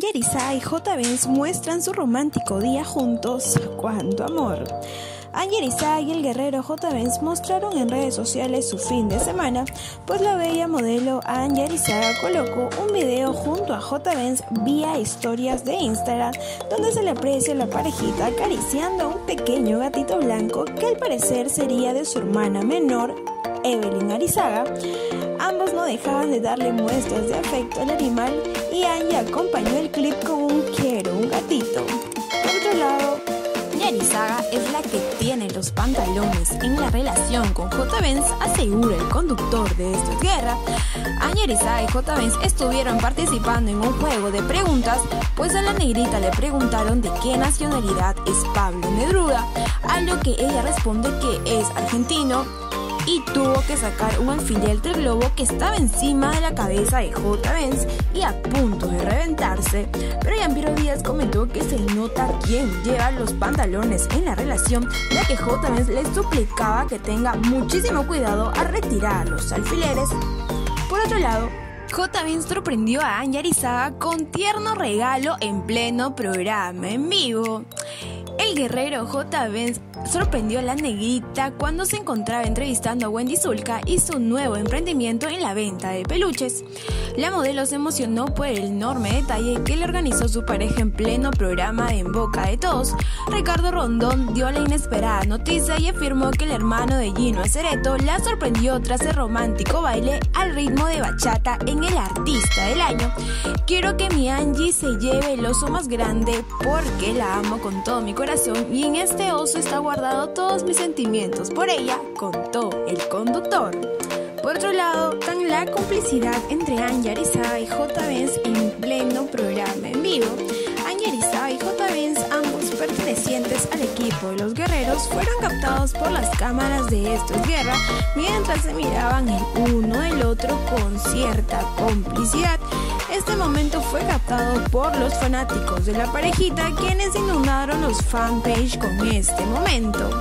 Angelisa y J. Benz muestran su romántico día juntos. ¡Cuánto amor! Angelisa y el guerrero J. Benz mostraron en redes sociales su fin de semana, pues la bella modelo Angelisa colocó un video junto a J. Benz vía historias de Instagram, donde se le aprecia la parejita acariciando a un pequeño gatito blanco que al parecer sería de su hermana menor, Evelyn Arizaga. Ambos no dejaban de darle muestras de afecto al animal y Angie acompañó el clip con un quiero un gatito. Por otro lado, Arizaga es la que tiene los pantalones en la relación con J. Benz, asegura el conductor de Esto es Guerra. Arizaga y J. Benz estuvieron participando en un juego de preguntas, pues a la negrita le preguntaron de qué nacionalidad es Pablo Neruda, a lo que ella responde que es argentino y tuvo que sacar un alfiler del globo que estaba encima de la cabeza de J. Benz y a punto de reventarse. Pero Yambiro Díaz comentó que se nota quién lleva los pantalones en la relación, ya que J. Benz le suplicaba que tenga muchísimo cuidado al retirar los alfileres. Por otro lado, J. Benz sorprendió a Arizaga con tierno regalo en pleno programa en vivo. El guerrero J. Benz sorprendió a la negrita cuando se encontraba entrevistando a Wendy Zulka y su nuevo emprendimiento en la venta de peluches. La modelo se emocionó por el enorme detalle que le organizó su pareja en pleno programa de En Boca de Todos. Ricardo Rondón dio la inesperada noticia y afirmó que el hermano de Gino Acereto la sorprendió tras el romántico baile al ritmo de bachata en el Artista del Año. Quiero que mi Angie se lleve el oso más grande porque la amo con todo mi corazón y en este oso está guardado todos mis sentimientos por ella, contó el conductor. Por otro lado, tan la complicidad entre Arizaga y J. Benz en pleno programa en vivo. Arizaga y J. Benz, ambos pertenecientes al equipo de los guerreros, fueron captados por las cámaras de Esto es Guerra mientras se miraban el uno del otro con cierta complicidad. Este momento fue captado por los fanáticos de la parejita, quienes inundaron los fanpage con este momento.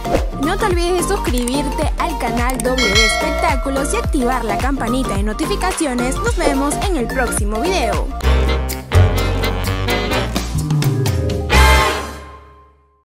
No te olvides de suscribirte al canal W Espectáculos y activar la campanita de notificaciones. Nos vemos en el próximo video.